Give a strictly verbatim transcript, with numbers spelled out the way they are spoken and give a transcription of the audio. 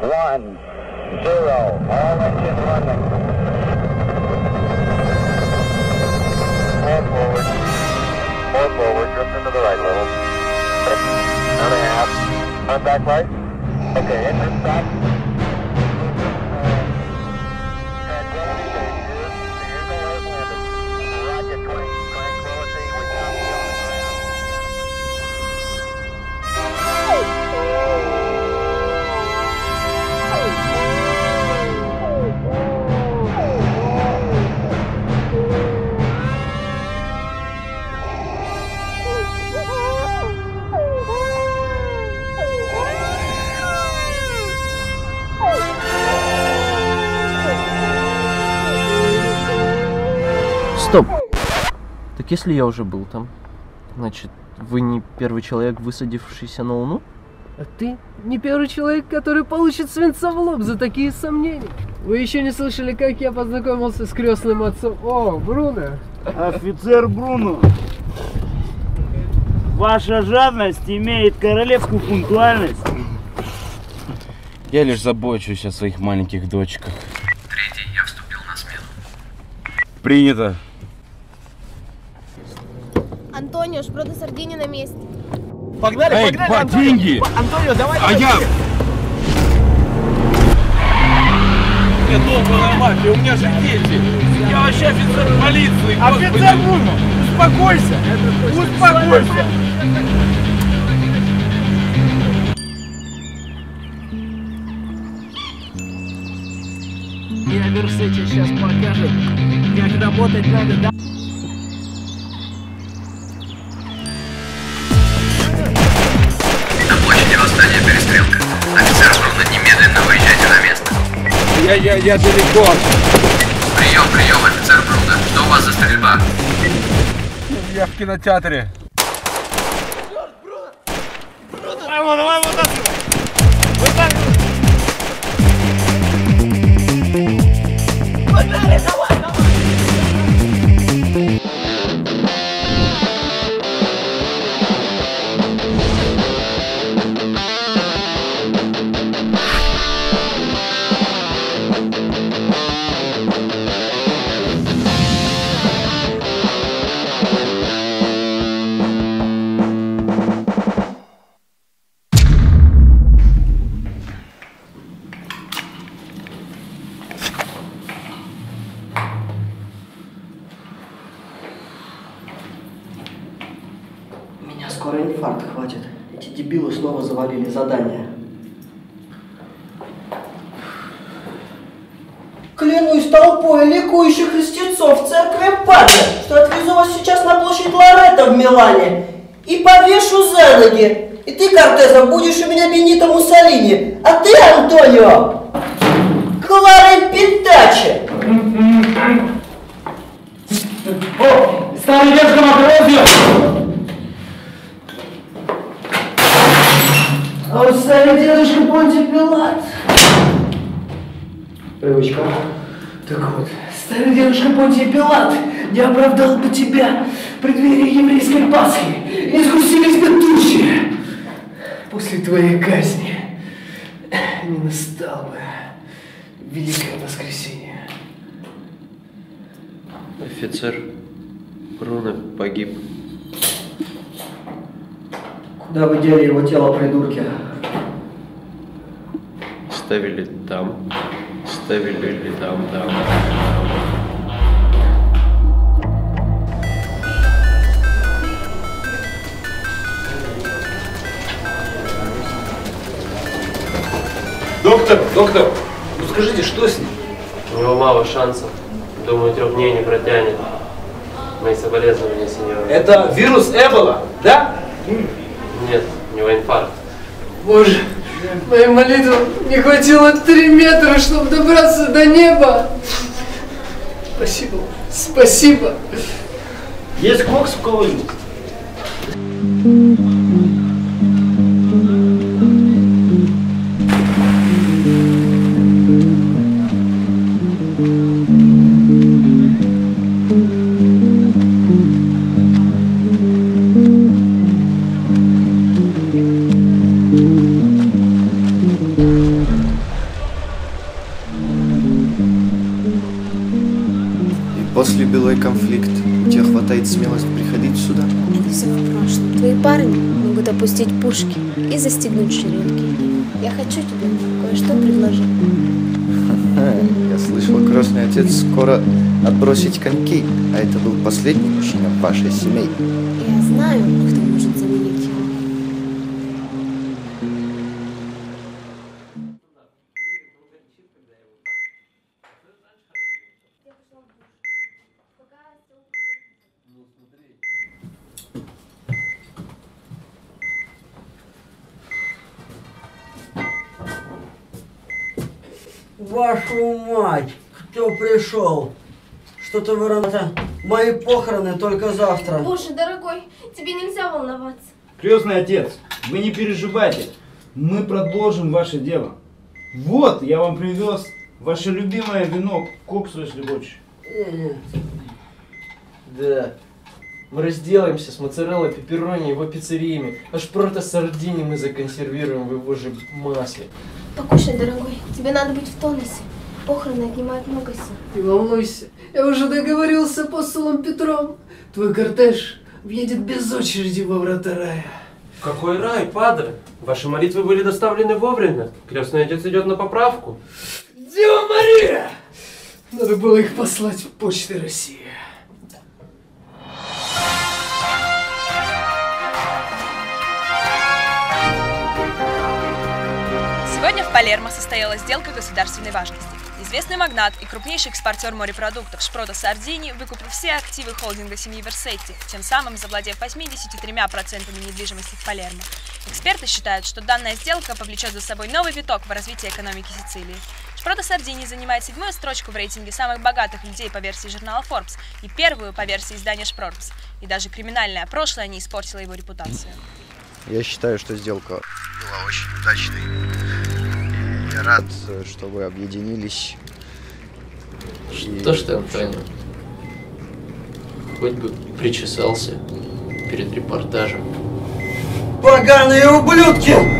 one, zero, all engine running. Four forward, four forward, drift into the right level. Six and a half. Turn back right. Okay, engine back. Tranquility changes. Here's the hard landing. Rocket tran- tranquility. We got you on the ground. Стоп! Так если я уже был там, значит, вы не первый человек, высадившийся на Луну? А ты не первый человек, который получит свинца в лоб за такие сомнения. Вы еще не слышали, как я познакомился с крестным отцом? О, Бруно! Офицер Бруно, ваша жадность имеет королевскую пунктуальность. Я лишь забочусь о своих маленьких дочках. Третий, я вступил на смену. Принято. Антонио, Шпрода Сардини на месте. Погнали, Эй, погнали, ба, Антонио! деньги! Антонио, давай! А я... Я долбаная мафия, у меня же дети. Я вообще офицер полиции. Офицер Бруно, успокойся! Успокойся! Я Версете сейчас покажет, как работать надо, да? На площади восстания перестрелка. Офицер Бруно, немедленно выезжайте на место. Я, я, я далеко. Прием, прием, офицер Бруно. Что у вас за стрельба? Я в кинотеатре. Давай его, давай его, вытаскивай! Вытаскивай! Погнали, давай, давай! Меня скоро инфаркт хватит. Эти дебилы снова завалили задание. Клянусь толпой ликующих христианцов в церкви Падре, что отвезу вас сейчас на площадь Лоретто в Милане и повешу за ноги. И ты, Кортеза, будешь у меня Бенито Муссолини, а ты, Антонио, Кларой Питачи. О, старый дедушка Макрозио! А вот старый дедушка Понтий Пилат. Привычка. Так вот, старый дедушка Понтий Пилат не оправдал бы тебя в преддверии еврейской Пасхи. Не сгустились бы тучи. После твоей казни не настало бы Великое Воскресенье. Офицер Бруно погиб. Куда вы дели его тело, придурки? Ставили там, ставили ли там, там. Доктор, доктор, ну скажите, что с ним? У него мало шансов. Думаю, трех дней не протянет. Мои соболезнования, сеньор. Это вирус Эбола, да? Нет, у него инфаркт. Боже, моей молитвы не хватило три метра, чтобы добраться до неба. Спасибо, спасибо. Есть кокс в кого-нибудь? После былой конфликт у тебя хватает смелость приходить сюда? Это все в прошлом. Твои парни могут опустить пушки и застегнуть ширинки. Я хочу тебе кое-что предложить. Я слышал, крестный отец скоро отбросить коньки, а это был последний мужчина в вашей семье. Я знаю, кто может заменить его. Вашу мать! Кто пришел? Что-то вы рано. Мои похороны только завтра. Боже, дорогой, тебе нельзя волноваться. Крестный отец, вы не переживайте. Мы продолжим ваше дело. Вот, я вам привез ваше любимое вино, коксу, если хочешь. Да. Мы разделаемся с моцареллой, пепперони, его пиццериями. Аж прото сардини мы законсервируем в его же масле. Покушай, дорогой, тебе надо быть в тонусе. Похороны отнимают много сил. Не волнуйся, я уже договорился с апостолом Петром. Твой кортеж въедет без очереди во врата рая. Какой рай, падре? Ваши молитвы были доставлены вовремя. Крестный отец идет на поправку. Дева Мария! Надо было их послать в Почты России. Сегодня в Палермо состоялась сделка государственной важности. Известный магнат и крупнейший экспортер морепродуктов Шпрото Сардини выкупил все активы холдинга семьи Версетти, тем самым завладев восемьдесят три процента недвижимости в Палермо. Эксперты считают, что данная сделка повлечет за собой новый виток в развитии экономики Сицилии. Шпрото Сардини занимает седьмую строчку в рейтинге самых богатых людей по версии журнала Forbes и первую по версии издания Шпортс. И даже криминальное прошлое не испортило его репутацию. Я считаю, что сделка была очень удачной. Я рад, что вы объединились. Что ж ты, Антонио? Хоть бы причесался перед репортажем. Поганые ублюдки!